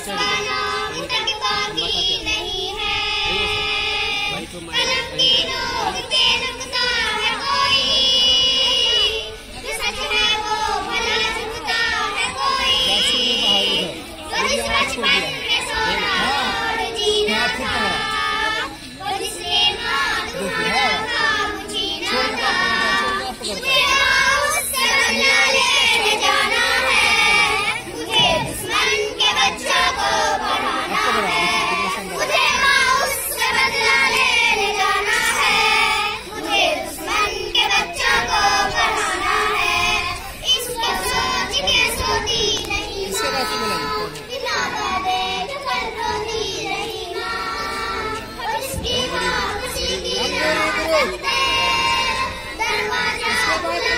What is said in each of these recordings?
भटकता भी नहीं है। कलम की नोक पे रुकता है कोई, जो सच है वो भला झुकता है कोई। वो जिस बचपन में सोना और जीना था, वो जिसने मात खाना खाम जीना था, मुझे उससे बदला लेने जाना है। मुझे दुश्मन के बच्चों को पढ़ाना है। मुझे उससे बदला लेने जाना है। मुझे दुश्मन के बच्चों को पढ़ाना है। इसको सोच के सोती नहीं माँ, बिना बाबे जो कल रोती नहीं माँ। इसकी माँ किसी की ना रखते, दरवाजा खुला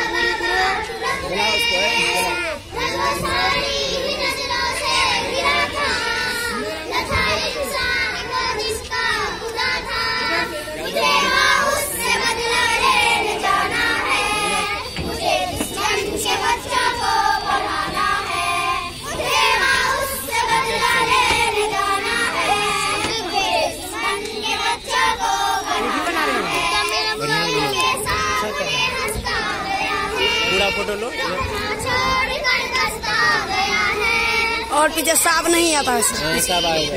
सारी नजरों से गिरा था, न था इंसान को जिसका खुदा था। मुझे उससे बदला लेने जाना है। मुझे दुश्मन के बच्चों को पढ़ाना है। मुझे उससे बदला लेने जाना है। मुझे दुश्मन के बच्चों को पढ़ाना है। मेरे सामने हंसता गया है, पूरा फोटो लो। छोड़ कर दस्ता गया है। और पीछे साफ नहीं आता है। सब आएगा।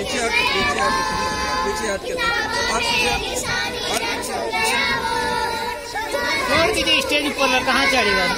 छोड़ दीजिए स्टेज पर, कहाँ चढ़ेगा।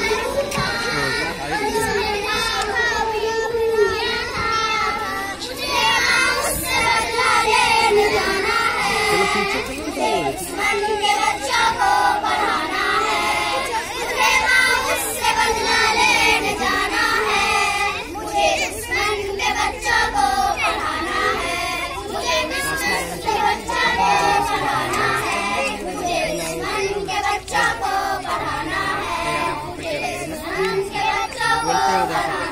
दुश्मन के बच्चों को पढ़ाना है। मुझे उससे बदला लेने जाना है। मुझे दुश्मन के बच्चों को पढ़ाना है। मुझे दुश्मन के बच्चों को पढ़ाना है। मुझे दुश्मन के बच्चों को पढ़ाना है। मुझे दुश्मन के बच्चों को पढ़ाना है।